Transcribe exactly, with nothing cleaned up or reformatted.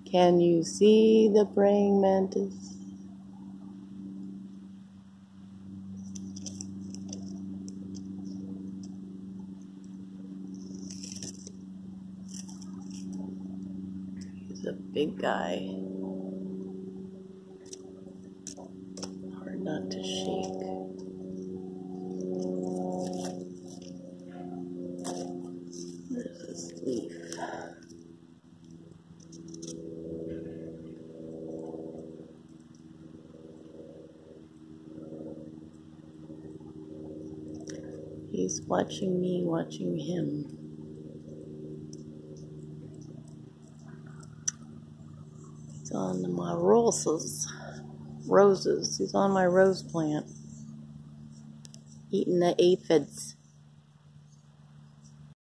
Can you see the praying mantis? He's a big guy. Hard not to shake. There's this leaf. He's watching me, watching him. He's on my roses. Roses. He's on my rose plant. Eating the aphids.